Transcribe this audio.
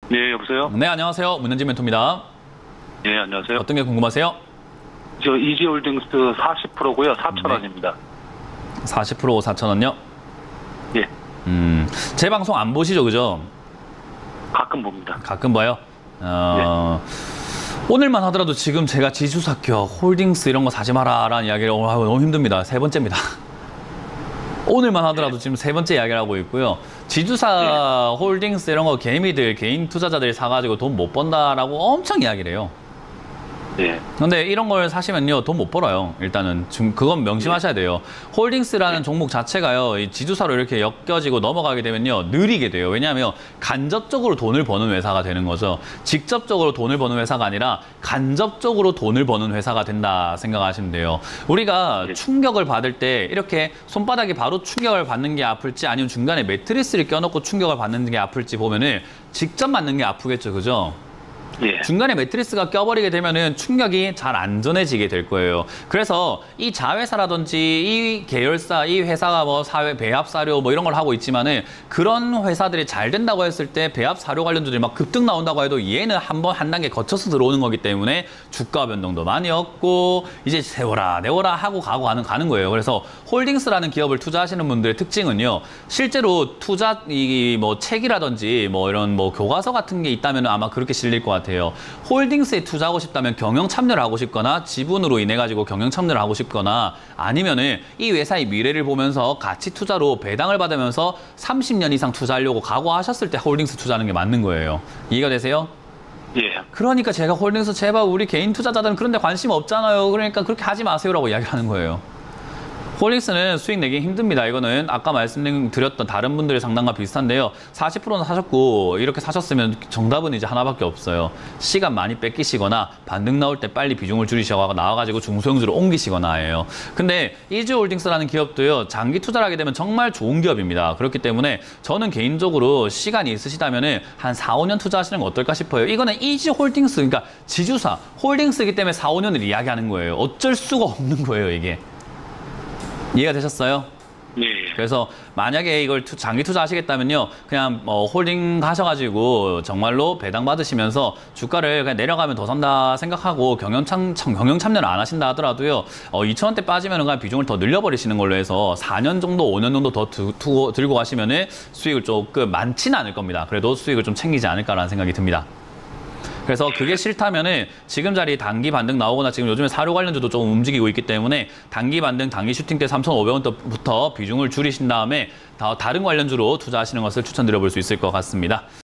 네, 여보세요? 네, 안녕하세요. 문현진 멘토입니다. 네, 안녕하세요. 어떤 게 궁금하세요? 저 이지홀딩스 40%고요. 4,000원입니다. 40% 4,000원요? 예, 제 방송 안 보시죠, 그죠? 가끔 봅니다. 가끔 봐요. 오늘만 하더라도 지금 제가 지주사격, 홀딩스 이런 거 사지 마라라는 이야기를 너무 힘듭니다. 세 번째입니다. 오늘만 하더라도 지금 세 번째 이야기를 하고 있고요. 지주사, 홀딩스 이런 거 개미들, 개인 투자자들이 사가지고 돈 못 번다라고 엄청 이야기를 해요. 예, 근데 이런 걸 사시면요, 돈 못 벌어요. 일단은 그건 명심하셔야 돼요. 홀딩스라는 종목 자체가요, 이 지주사로 이렇게 엮여지고 넘어가게 되면요, 느리게 돼요. 왜냐하면 간접적으로 돈을 버는 회사가 되는 거죠. 직접적으로 돈을 버는 회사가 아니라 간접적으로 돈을 버는 회사가 된다 생각하시면 돼요. 우리가 충격을 받을 때 이렇게 손바닥이 바로 충격을 받는 게 아플지, 아니면 중간에 매트리스를 껴놓고 충격을 받는 게 아플지 보면은 직접 맞는 게 아프겠죠, 그죠? 예. 중간에 매트리스가 껴버리게 되면은 충격이 잘 안전해지게 될 거예요. 그래서 이 자회사라든지 이 계열사, 이 회사가 뭐 사회 배합 사료 뭐 이런 걸 하고 있지만은, 그런 회사들이 잘 된다고 했을 때 배합 사료 관련주들이 막 급등 나온다고 해도 얘는 한 단계 거쳐서 들어오는 거기 때문에 주가 변동도 많이 없고, 이제 세워라 내워라 하고 가는 거예요. 그래서 홀딩스라는 기업을 투자하시는 분들의 특징은요, 실제로 투자 뭐 책이라든지 뭐 이런 뭐 교과서 같은 게 있다면 아마 그렇게 실릴 것 같아요. 홀딩스에 투자하고 싶다면 경영 참여를 하고 싶거나, 지분으로 인해 가지고 경영 참여를 하고 싶거나, 아니면은 이 회사의 미래를 보면서 가치 투자로 배당을 받으면서 30년 이상 투자하려고 각오하셨을 때 홀딩스 투자하는 게 맞는 거예요. 이해가 되세요? 예. 그러니까 제가 홀딩스 제발 우리 개인 투자자들은 그런 데 관심 없잖아요. 그러니까 그렇게 하지 마세요라고 이야기를 하는 거예요. 홀딩스는 수익 내기 힘듭니다. 이거는 아까 말씀드렸던 다른 분들의 상담과 비슷한데요. 40%는 사셨고, 이렇게 사셨으면 정답은 이제 하나밖에 없어요. 시간 많이 뺏기시거나, 반등 나올 때 빨리 비중을 줄이시거나, 나와가지고 중소형주로 옮기시거나예요. 근데 이지홀딩스라는 기업도요, 장기 투자를 하게 되면 정말 좋은 기업입니다. 그렇기 때문에 저는 개인적으로 시간이 있으시다면은 한 4, 5년 투자하시는 거 어떨까 싶어요. 이거는 이지홀딩스, 그러니까 지주사, 홀딩스이기 때문에 4, 5년을 이야기하는 거예요. 어쩔 수가 없는 거예요, 이게. 이해가 되셨어요? 예. 그래서 만약에 이걸 장기 투자하시겠다면요, 그냥 홀딩 하셔가지고 정말로 배당 받으시면서 주가를 그냥 내려가면 더 산다 생각하고 경영 참여를 안 하신다 하더라도요, 2,000원대 빠지면 그냥 비중을 더 늘려버리시는 걸로 해서 4년 정도, 5년 정도 더 들고 가시면은 수익을 조금 많지는 않을 겁니다. 그래도 수익을 좀 챙기지 않을까라는 생각이 듭니다. 그래서 그게 싫다면은 지금 자리 단기 반등 나오거나, 지금 요즘에 사료 관련주도 좀 움직이고 있기 때문에 단기 반등, 단기 슈팅 때 3,500원부터 비중을 줄이신 다음에 다른 관련주로 투자하시는 것을 추천드려 볼 수 있을 것 같습니다.